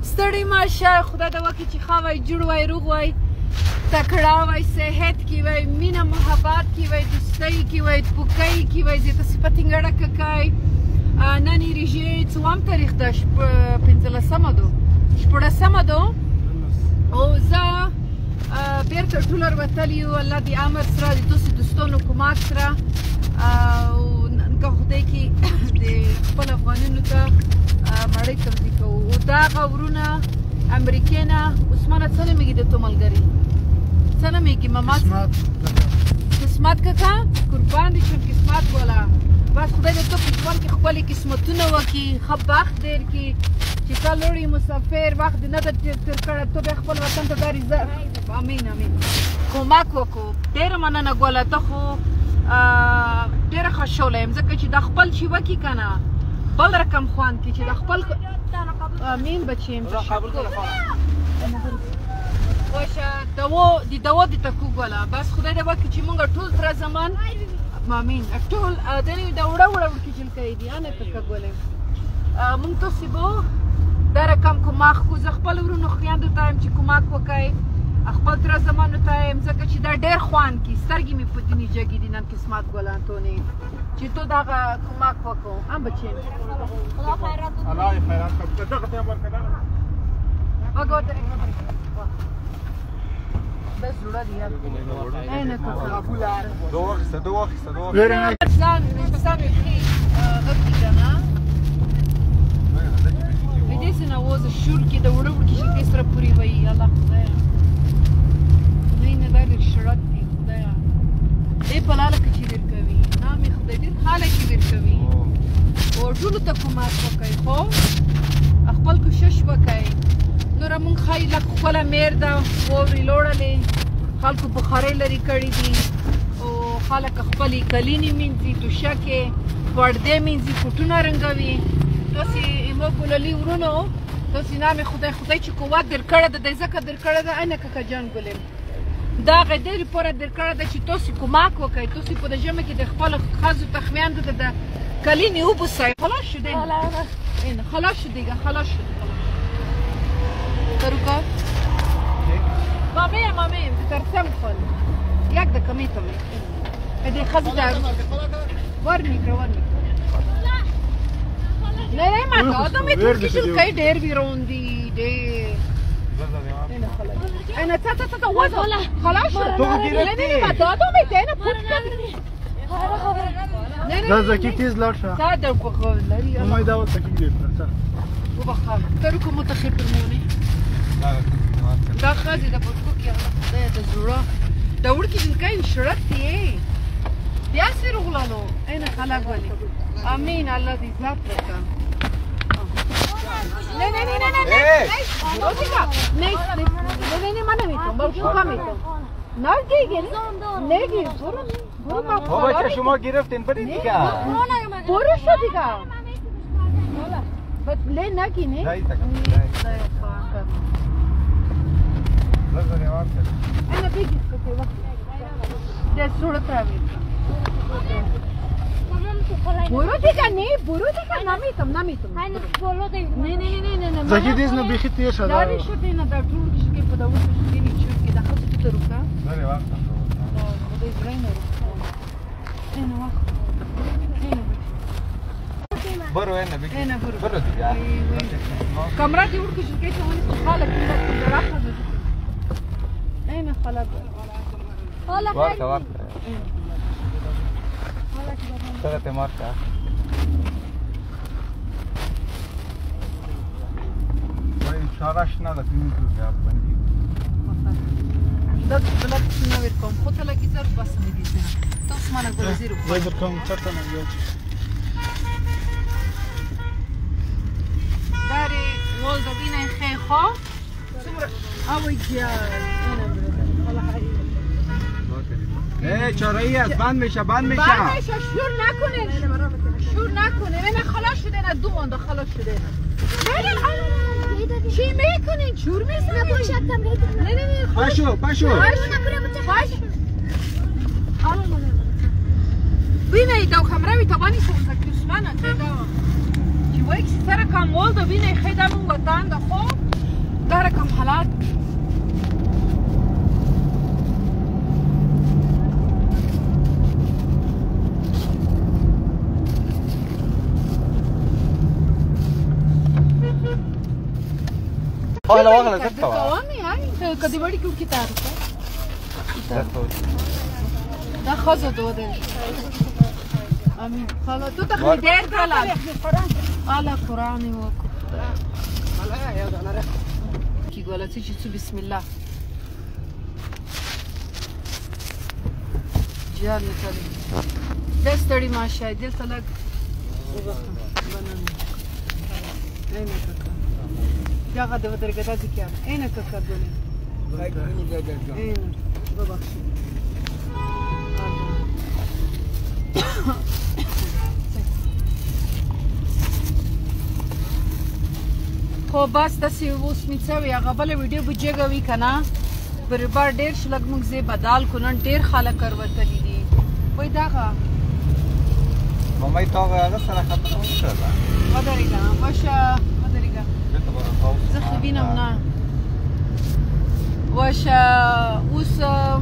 ستړي ماشه خدای دې وکړي چې ښه وای جوړ وای روغ وای تکړه وای صحت کې وای مینه محبت کې وای دوستۍ کې وای پوکۍ کې وای زه تاسو په ټینګړه ککای نن ریژې څوام تاریخ ده 15مه ده 16مه ده او زه بیرته ټول وروتلي یو الله دې امر سره د تاسو دوستانو کومک سره او که خدای کې د خپل افغانانو ته مړی توضیح کوو او دغه ورونه امریکې نه عثمانه څه نومېږي د تو ملګري څه نومېږي ماما قسمت ککه قربان دې شم قسمت والا بس خدای دې تو په ژوند کې ښکلي قسمتونه وکړي ښه بخت ډېر کړي چې تا لوړي مسافر وخت دې نه ده تېر کړی ته بیا خپل وطن ته دا رضا امین امین کومک وکړو ډېره مننه ګوله ته خو ډېره خوشحاله یم ځکه چې دا خپل چې وکړي که نه بل رقم خوند کې چې د خپل امین بچیم باشه د دوا د تکو ګوله بس خدای دې وکړي چې مونږ ټول تر زمان امین ټول دنې د وړه وړه ورکې جلکۍ دي نه ککه ګولې مونږ تاسې به دا رقم کومک کو زه خپل ورونو خویندو ته یم چې کومک وکړئ خپل تر زمانو ته یم ځکه چې دا ډېر خوند کي سترګې مې په دیني جګې دي نن قسمت ګله انتونې چې تو دغه کومک وکړو هم بچې الله خیرات وکړي دغه ته ورکړه وګوره بس زړه دی اینه کابولار دوخ پلان سامي خي غطي جنا بدي سنوز الشور كده وربك شي كسر پوری وي الله خدایا نه دار شرط دي خدایا اي پلاله کې ور کوي نامي خدای دې حاله کې ور کوي او ټول ته کومات وکي خو خپل کوشش وکي نور مون خای لک خپل میر دا ووري لوړلې خلکو بخاري لري کړې دي او خلک خپل کلینی منځي توشکه پردې منځي فوټونه رنګوي تاسو ایمو ګوللی ورونو تاسو نامه خدای چې قوت درکړه د ځکه درکړه ده انه ککه جان ګولم دا غدیر پر درکړه ده چې تاسو کومک وکړئ تاسو په دې جمع کې د خپل خازو تخمیاند د کلینی وبسای خلاص شدی نه خلاص شدی ترکا مامي ترسم خل یک د کمیته مې دې خازو دا ورنی نه ما دا مې ترکی شل کای ډېر ویروندي ډېر انا تا وځه خلاص نه ما دا مې ته نه پټ دا زکی تیز لاړ شه دا د بغلري ما دا وڅ کې دې تر وبخال ترکو متخبر مونی دا خازي د پټکو کې د زړه دا ورکی د کای شرط دی بیا سره غلانو انا خلاص ولي امين الله دې عزت وکړي نه منه میتونم با شوکا میتونم نگی برو بابا شما گرفتین برید دیگه برو شو دیگه لی نگی نه انا بگید که وقت در صورت روید برو دیگه نمیتونم نه زکی دیز نه بیخی تیر شده داری شده نه در طول کشی که پداوز بشید اینی چود که دخل تو روکا داری وقت خدای برای نروکا اینو وقت برو اینه برو دیگه کامرا دی ور کشی که شما نیست خاله که در رخ نزد اینه خاله وقت Espérate, marca. Băi, șaraș n-a fi mult de a băndi. Da, la cine vercom. Poate la gizar pasă de gizar. Tot mana golziru. Voi vercom certa na ghiaci. Dare wol da bine خو. اوی جان. انا چرایی است بند میشه شور نکنه من خلاص شده نه دو مانده خلاص شده چی میکنین شور میزنه نه پاشو بینه دو خمروی تبانی سوزا کشمانه چی وایک سر کامول دو بینه خیدمون وطن دا خوب واغله واغله زه کوامي هاي کدی وړي کو کی تار دا خزه دوده امين خلاص تو تخلي دير كلام على قرآن كي قالت تجي بسم الله جال كلام دستري ما شاي دل تلق اين كاكا يا غدا بدر قدا ذكر اين كاكا دوني اين بابا خو بس تاسې اوس مې څه وي هغه بله ویډیو به جګه وي که نه برابر ډېر شلګ موږ ځای بدال کړو نن ډېر خلک وروتلي دي وایي دغه مامای تا هغه سره خبره وکړله ودرېږه واشه ودرېږه زه ښه وینم نه واشه اوس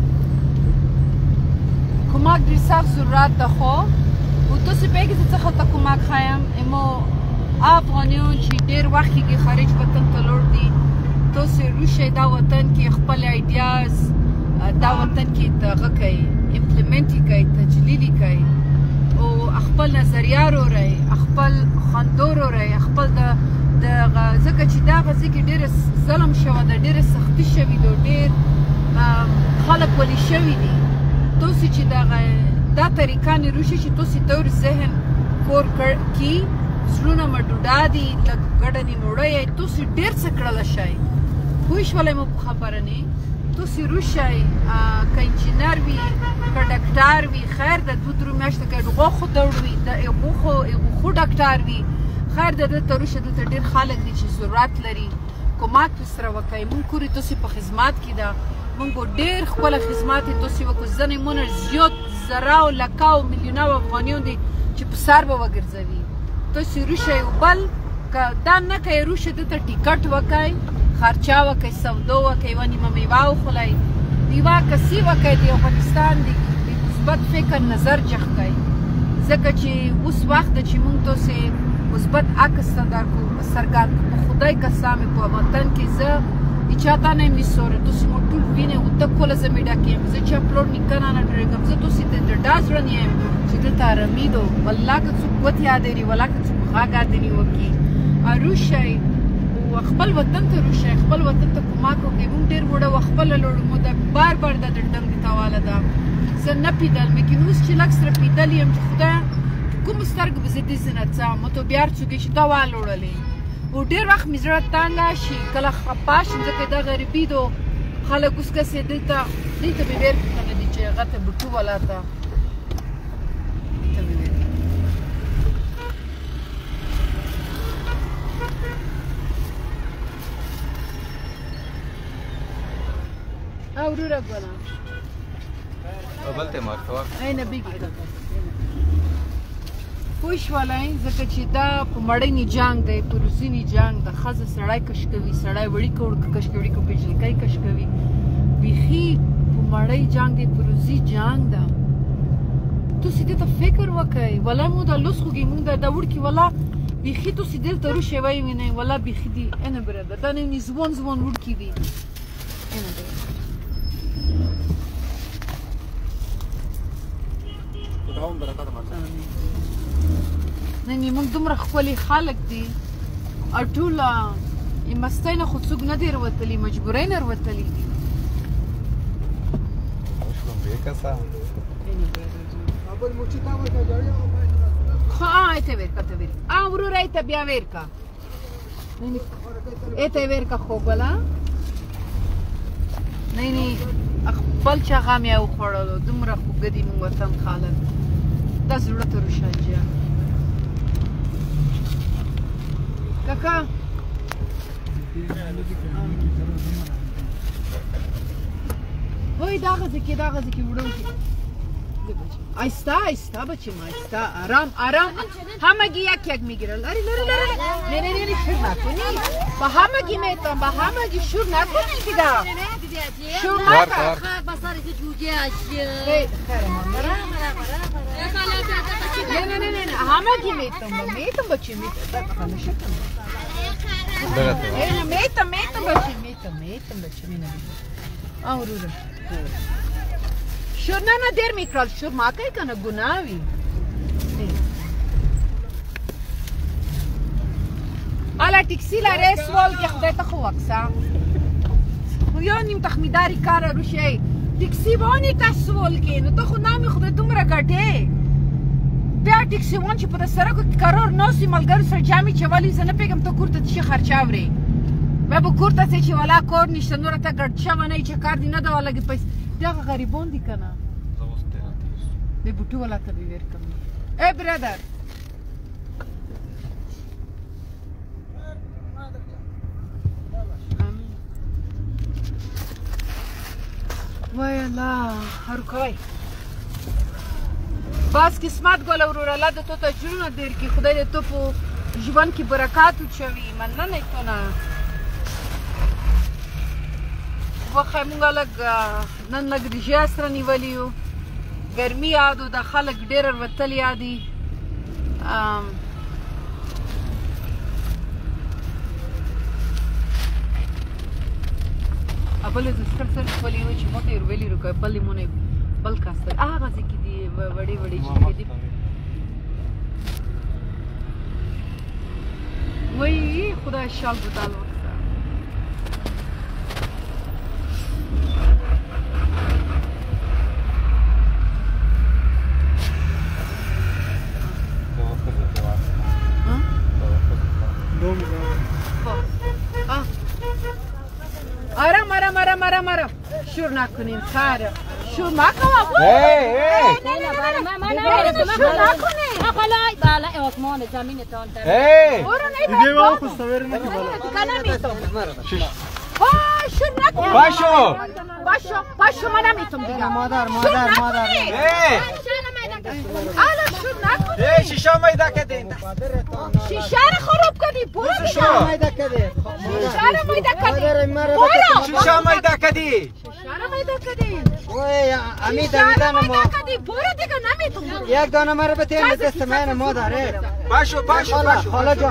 کمک ډېر سخت ضرورت ده خو و تاسې پوهېږئ زه څه خلته کمک ښیم امو افغانیان چې ډېر وخت کېږي خارج وطن ته لوړ دي تاسې روشئ دا وطن کې خپل ایډیاز دا وطن کې دغه کوئ امپلیمنټ یې کوئ تجلیل یې کوئ او خپل نظریه وروړئ خپل خندا وروړئ خپل دغه ځکه چې دغه ځای کې ډېره ظلم شوی ده ډېره سختي شوي ده ډېر خلک ولي شوي دي تاسې چې دغه دا طریقانې روشئ چې تاسې دور ذهن کور کړي زړونه مو ډوډا دي لږ ګډه نیموړی یې تاسې ډېر څه کړلی شئ پوه شولی مو په خبره نه تاسې روشئ که انجینر وي که ډاکټر وي خیر ده 2-3 میاشتې که د غوښو دوړ وي د غوښو ډاکټر وي خیر ده دلته روشه دلته ډېر خلک دي چې ضرورت لري کمک پرې سره وکئ مونږ کورې تاسې په خدمت کې ده مونږ به ډېر ښکلی خدمت یې تاسې وکړو ځنې مونه زیات زره او لکه او میلیونه افغانیان دي چې په سر به وګرځوي تاسې روشئ او بل که دا نه کوئ روشئ دلته ټیکټ وکئ خرچه وکئ سودا وکئ یوه نیمه میوه وخورئ یوه کسي وکئ د افغانستان د مثبت فکر نظر جخ کئ ځکه چې اوس وخت ده چې مونږ تاسې مثبت عکس څرګند کړو په خدای قسم په وطن کې زه هیچا ته نه یم نیسوری تاسې مو ټول وینئ و ته کله زه میډیا کې یم زه چې اپلوډ نیکنه نه ډېرېږم زه تاسې ته د ډا زړه نه یم چې دلته ارامي ده والله که څوک ګوتې یادوي والله که څوک غږ یادوي وکړي روشئ او خپل وطن ته روشئ خپل وطن ته کمک وکړئ مونږ ډېر وړه وه خپله لوړو مو دا بار بار دا د ډنګ تاواله ده زه نه پیدل لیکن اوس چې لږ سره پیدل یم چې خدایه کومو سترګو به زه داسې نڅم مو ته بیا هر څوک یې چې تا والوړلې او ډېر وخت مې زړه تنګه شي کله خفه شم ځکه دا غریبي ده خلک اوس کسې دلته مې ویر کنه دي چې هغه ته بټو والا ته او وروره ګله بلته مارکور اینه بیګی پوه شولئ ځکه چې دا په مړینې جنګ دی په روزینې جنګ د ښځه سړی کش کوي سړی وړیکه وړکه کش کوي وړیکه پیژلکی کش کوي بیخي په مړۍ جنګ دی په روزي جنګ ده تاسې دې ته فکر وکئ والله مو دا لوس خوږي مونږ دا وړکي والله بیخي تاسې دلته روشئ ویې وینئ والله بیخي دي اینه برادر دا نه ځوان وړکي دي اینه برادر نن موږ دومره ښکلي خلک دي او ټوله مستۍ نه خو څوک نه دی روتلي مجبورۍ نه روتلي دي خو ایته ویرکه ته ویر وروره ایته بیا ویرکه ایته ویرکه خو ګله نه خپل چغه مې وخوړلو دومره خوږه دي موږ وطن خلک دا زړه ته روشه جیا کاکا وای دغه ځکه وړو کې آیسته آیسته بچیم آیسته آرام آرام همگی یک میگیره لری نه شور نکنی با همگی میتونم با همگی شور نکنی دیگه شور نکن بساری که جوجه اشیه خیره من نه همگی میتونم بچیم میتونم میتونم بچیم میتم بچه مینه ورونه شور نه دیر میکرال شور ما کوي کنه ګناه وي الا ټیکسي لرې سوال کې خدای ته خو وکسه خو یو نیم تخمیداري کار روشي ټیکسي وانی تاسو سوال کې نو ته خو نامې خدای دومره ګټې بیا ټیکسي وان چې په سړکو کې قرار ناستې ملګرو سره جامې چولې زه نه پوهېږم ته کور ته څه شي خرچه اورې بیا به کور ته ځې چې والا کور نشته نوره ته ګډ شوه نه چې کار دې نه ده ولګې پیسې دغه غریبان دي که نه د بوټو والا ته به ویر کم ای برادر وای الله هرکوی باز قسمت ګله وروره الله د تو ته جوړونه ډېر کړي خدای دې تو په ژوند کې برکات واچوي مننه یې تو نه وښه موږ لږ نن لږ رژه سره نیولي یو ګرمي یاد و دا خلک ډېر وتلي دي بل زه سکر سر خپلې وې چې موته یې ویلي رو که بل یې مونې بل کاستل هغه ځای کې دي وړې وړې چې دي وایي خدای شال بدال وکړه آرام شور نکنین خاره شور مکوا شور نکنین خلای بالا آسمان زمین تان در دیگه ما خستویر نکی بالا شور نکنین باشو من نمیتونم دیگه مادر آلا شور نکنین شیشه میده کدین شیشه رو خراب کردی برو دیگه شیشه میده کدین شیشه رو میده کردی شیشه میده کدی وای امی دویدن ما برو دیگه نمیتونم یک دانه مرا به تین دست من مادر باشو حالا جا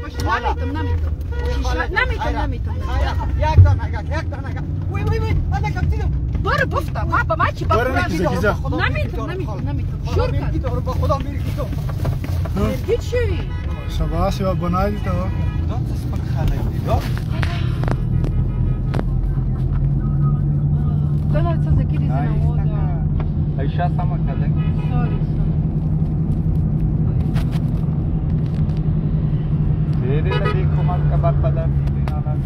نمیتونم یک دانه وای انا کپتیدم برو گفتم ما با ما چی با نمیتونم شور کن با خدا میری کیتو میرگی چی؟ شباس یا بنای دیتا دو تسپک خاله دیدو دلال چه زکیری زنوادا ایشا سما کده ساری دیری لگی کمک کبار پدر دینا لگ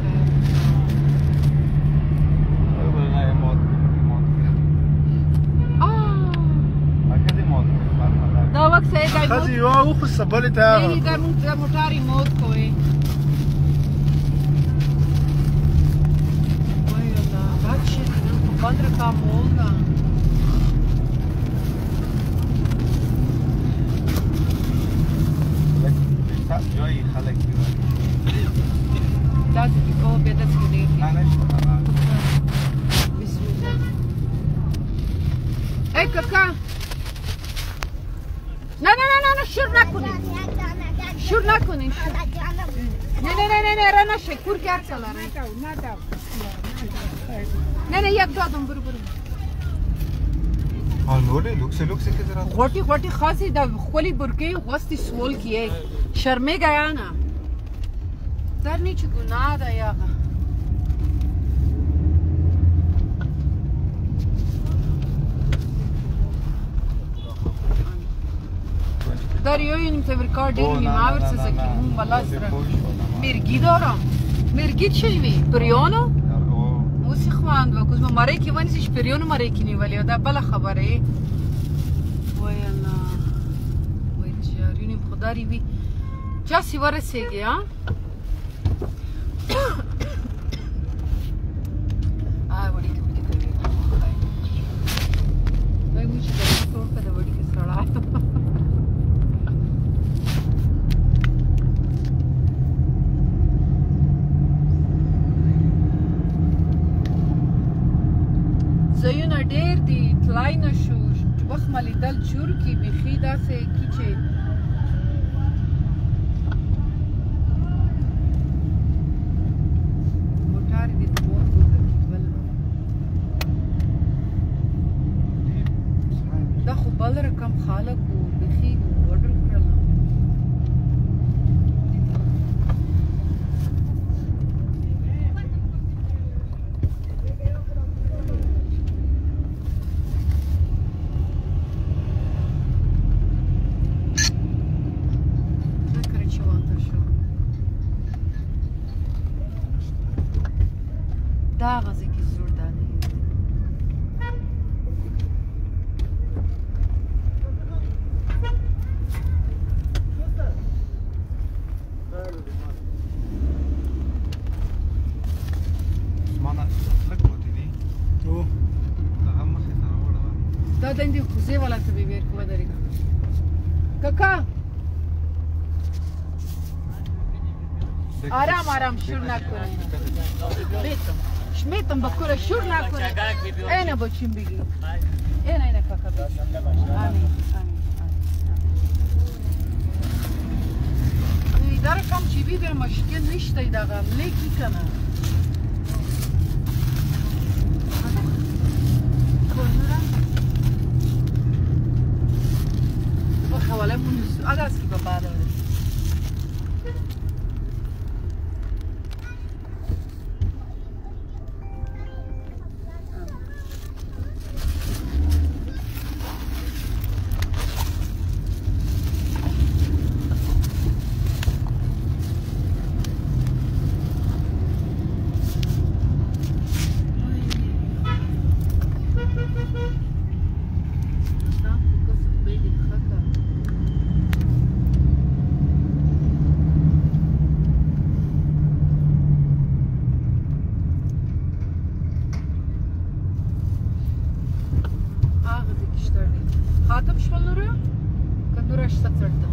دا وقت سه دا خزی یو او خو سبل ته نه دا موټاری موت کوي وای الله بچه باندې کام وګا جایی خلک دا دې کو به د څه دی نه بسم الله ای کاکا نه شور نکنین نه را نشه کور که هرچه لاره نه یک دادم برو آنوری لوکسه که ذرا غوٹی خاصی دا خولی برکه غستی سوال کیه شرمه گیا نه در نیچه گناه دا یاغا در یویم تبرکار دیگه میماور سزکیمون بالا سر مرگی دارم مرگی چیوی پریانو موسی خواند و کدوم ماره کی ونیش پریانو ماره کی نیولی دا بالا خبره وای الله وای جارینیم خداری بی جاسی ورسیگی ها وڑی که وای موچی داری طور کده وڑی که سرعه زایونه ډیر دي تلای نشو وخت ملیدل جوړ کی بیخي داسې کی چې موټر دې دا غزه کې زور دانه دا دندې خوځې والا ته به ویر کوه درېږه کاکا آرام آرام شور نکنید شمیتم بکره شور نکنید اینه بچیم بگی اینه کاکا بگی آمین آمین در کم چی بیدر مشکل نشته داغم لیکی کنه حواله مونس آداس کی با بعد خاتم شغلları kadar satırdı.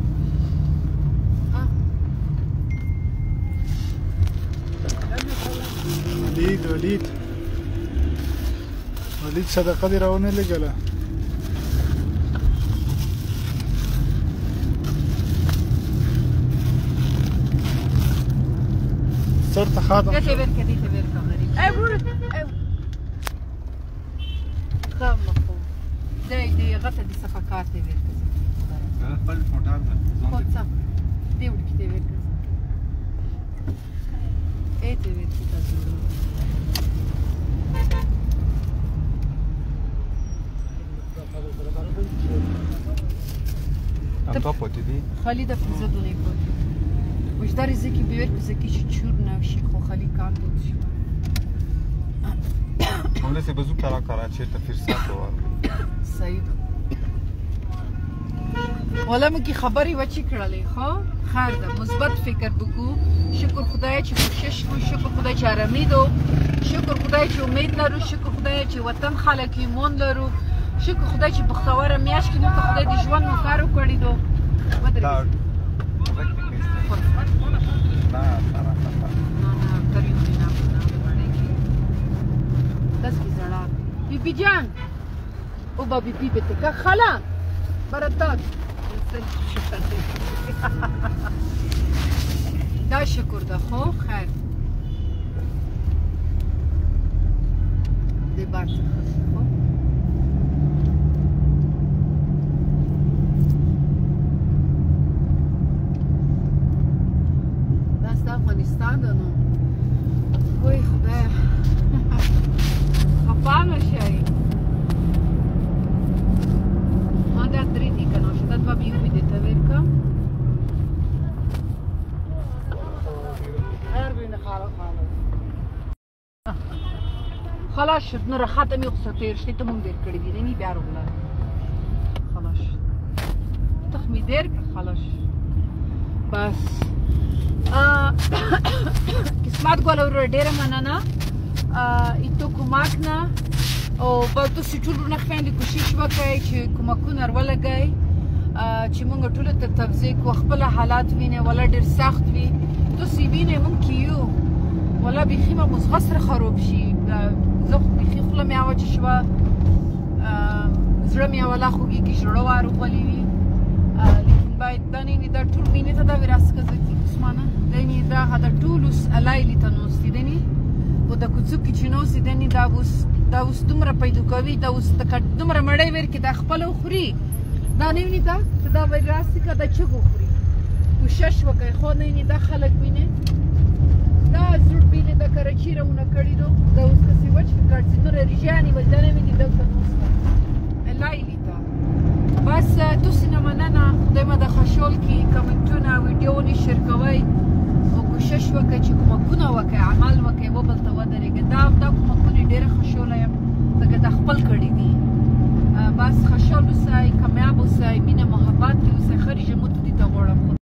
ولید صدقه دی راونه لګله صرت خاتم دي تبرك غريب اي برو خام مفهوم دي غطا دي صفقات تبرك خپل موټر ده خود صف دي ورکی تبرك اي تبرك تازو Am tot potrivit. خالي ده في زدوني يقول وش داري زكي بيورك زكي شتشورنا وشي خو خالي كان توشي مولا سه بزو کرا کراچی ته فرصت وره سعید ولا مکی خبري وچی کړلې خو خیر ده مثبت فکر وکړو شکر خدای چې کوشش کو شکر خدای چې آرامي دو شکر خدای چې امید لرو شکر خدای چې وطن خلک ایمان لرو شکر خدای چې بختوره میاش کې موږ خدای د ژوند مو کارو کړی دو ودرې بیبی جان او با بیبی بته که خاله براتات دا شکر ده خو خیر دی بار څخه خو دا افغانستان ده نو وای خدای خفا نشئ ما دا درې دي که نو شدت به بیوبي دې ته ویل که خلاص شد نو راحته مې غوسه تېر شدې ته مونږ ډېر کړي دي نه بیا راغله خلاص تخ مې ډېر که خلاص بس قسمت ګوله ورور ډېره مننه ایتو کمک نه او به تاسو ټول ورونه خویندې کوشش وکړئ چې کمکونه ولګئ چې موږ ټولو ته توضیح کړو خپل حالات وینئ ولا ډېر سخت وي تاسو وینئ موږ کې یو ولا بیخي به مو زړه سره خراب شي زه خو بیخي خوله مې وچه شوه زړه مې ولا خوږېږي زړه واروغلې وي لیکن باید دا نه دا ټول وینې ته دا وراثت کزکي عثمانه دني دا هذا ټولوس علایلی ته نوستي دني و دا کوڅوکې چې نوستي دني دا اوس دومره پیدا کوي دا اوس دومره مړی ور کې دا خپله وخوري دا نه ویني دا دا وراثت که دا چغ وخوري کوشش وکړئ خو نه ویني دا خلک ویني دا زړه بیلې د کراچي راونه کړي دو دا اوس کسې وچ کړي نور ریجانی ول دا نه ویني دلته نوسته علایلی ته بس تاسو نه مننه خدای مو د خوشحال کړي کمنټونه ویډیو نشر کوئ او کوشش کوشش وکړئ چې کومکونه وکړئ عمل وکړئ و بل ته ودرېږئ دا کومکونه ډېره خوشحاله یم ځکه دا خپل کړي دي بس خوشحال اوسئ کامیاب اوسئ مینه محبت کې اوسئ ښه رژیمو ته دې ته غواړم